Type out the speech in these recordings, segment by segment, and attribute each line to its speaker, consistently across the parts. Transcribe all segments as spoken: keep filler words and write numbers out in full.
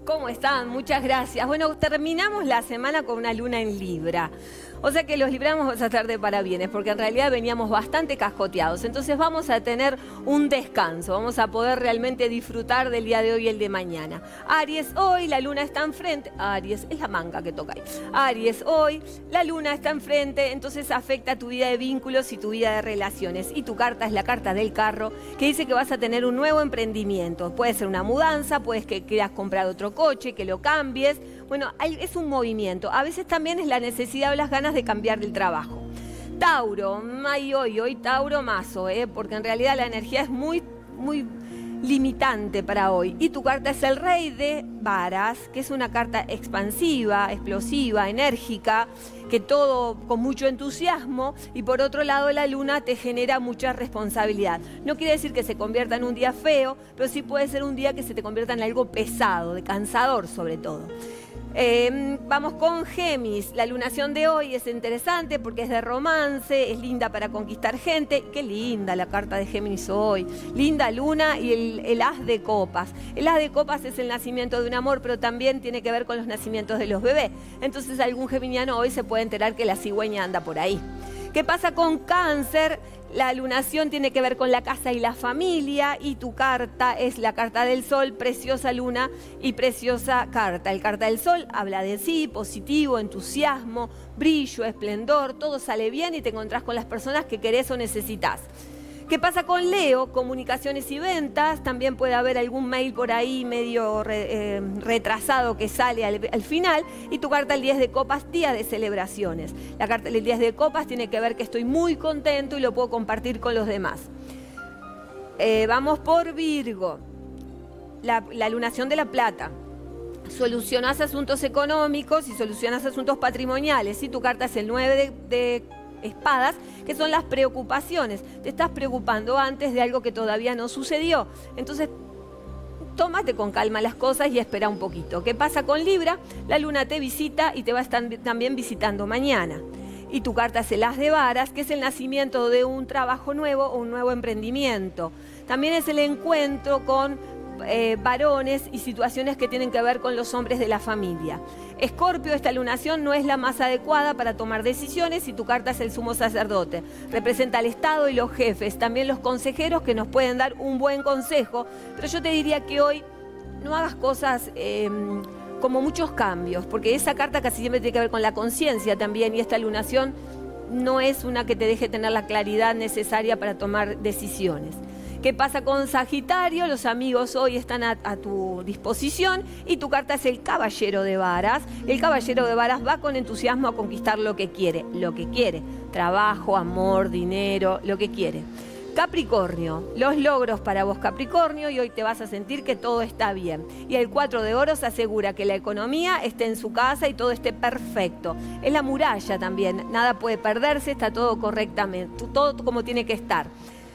Speaker 1: ¿Cómo están? Muchas gracias. Bueno, terminamos la semana con una luna en Libra. O sea que los libranos vamos a estar de parabienes, porque en realidad veníamos bastante cascoteados. Entonces vamos a tener un descanso, vamos a poder realmente disfrutar del día de hoy y el de mañana. Aries, hoy la luna está enfrente. Aries, es la manga que toca ahí. Aries, hoy la luna está enfrente, entonces afecta tu vida de vínculos y tu vida de relaciones. Y tu carta es la carta del carro, que dice que vas a tener un nuevo emprendimiento. Puede ser una mudanza, puedes que quieras comprar otro coche, que lo cambies. Bueno, hay, es un movimiento. A veces también es la necesidad o las ganas de cambiar el trabajo. Tauro, ay, hoy, hoy Tauro mazo, ¿eh? Porque en realidad la energía es muy, muy limitante para hoy. Y tu carta es el Rey de Varas, que es una carta expansiva, explosiva, enérgica, que todo con mucho entusiasmo, y por otro lado la luna te genera mucha responsabilidad. No quiere decir que se convierta en un día feo, pero sí puede ser un día que se te convierta en algo pesado, de cansador sobre todo. Eh, vamos con Géminis. La lunación de hoy es interesante porque es de romance, es linda para conquistar gente. Qué linda la carta de Géminis hoy. Linda luna y el, el as de copas. El as de copas es el nacimiento de un amor, pero también tiene que ver con los nacimientos de los bebés. Entonces algún geminiano hoy se puede enterar que la cigüeña anda por ahí. ¿Qué pasa con Cáncer? La lunación tiene que ver con la casa y la familia, y tu carta es la carta del sol, preciosa luna y preciosa carta. El carta del sol habla de sí, positivo, entusiasmo, brillo, esplendor, todo sale bien y te encontrás con las personas que querés o necesitas. ¿Qué pasa con Leo? Comunicaciones y ventas. También puede haber algún mail por ahí medio re, eh, retrasado que sale al, al final. Y tu carta el diez de copas, día de celebraciones. La carta del diez de copas tiene que ver que estoy muy contento y lo puedo compartir con los demás. Eh, vamos por Virgo. La, la lunación de la plata. Solucionás asuntos económicos y solucionás asuntos patrimoniales. Y tu carta es el nueve de, de espadas, que son las preocupaciones. Te estás preocupando antes de algo que todavía no sucedió. Entonces, tómate con calma las cosas y espera un poquito. ¿Qué pasa con Libra? La luna te visita y te va a estar también visitando mañana. Y tu carta es el as de varas, que es el nacimiento de un trabajo nuevo o un nuevo emprendimiento. También es el encuentro con Eh, varones y situaciones que tienen que ver con los hombres de la familia. Escorpio, esta lunación no es la más adecuada para tomar decisiones y tu carta es el sumo sacerdote. Representa al Estado y los jefes, también los consejeros que nos pueden dar un buen consejo, pero yo te diría que hoy no hagas cosas eh, como muchos cambios, porque esa carta casi siempre tiene que ver con la conciencia también, y esta lunación no es una que te deje tener la claridad necesaria para tomar decisiones. ¿Qué pasa con Sagitario? Los amigos hoy están a, a tu disposición y tu carta es el Caballero de Varas. El Caballero de Varas va con entusiasmo a conquistar lo que quiere, lo que quiere. Trabajo, amor, dinero, lo que quiere. Capricornio, los logros para vos Capricornio, y hoy te vas a sentir que todo está bien. Y el cuatro de oros asegura que la economía esté en su casa y todo esté perfecto. Es la muralla también, nada puede perderse, está todo correctamente, todo como tiene que estar.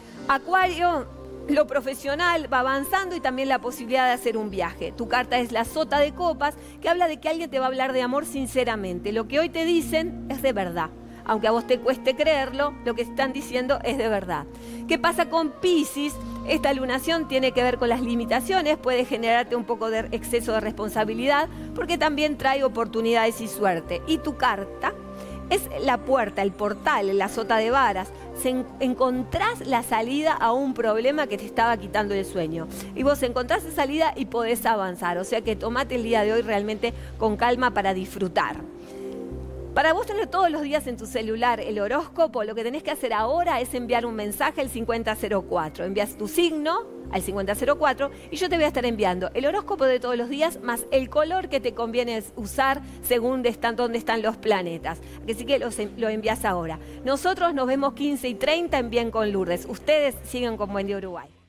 Speaker 1: Acuario, lo profesional va avanzando y también la posibilidad de hacer un viaje. Tu carta es la sota de copas, que habla de que alguien te va a hablar de amor sinceramente. Lo que hoy te dicen es de verdad. Aunque a vos te cueste creerlo, lo que están diciendo es de verdad. ¿Qué pasa con Piscis? Esta lunación tiene que ver con las limitaciones, puede generarte un poco de exceso de responsabilidad, porque también trae oportunidades y suerte. Y tu carta es la puerta, el portal, la sota de varas. Se en, encontrás la salida a un problema que te estaba quitando el sueño. Y vos encontrás esa salida y podés avanzar. O sea que tomate el día de hoy realmente con calma para disfrutar. Para vos tener todos los días en tu celular el horóscopo, lo que tenés que hacer ahora es enviar un mensaje al cincuenta cero cuatro. Envías tu signo al cincuenta cero cuatro y yo te voy a estar enviando el horóscopo de todos los días más el color que te conviene usar según de están, dónde están los planetas. Así que los, lo envías ahora. Nosotros nos vemos quince y treinta en Bien con Lourdes. Ustedes siguen con Buen Día Uruguay.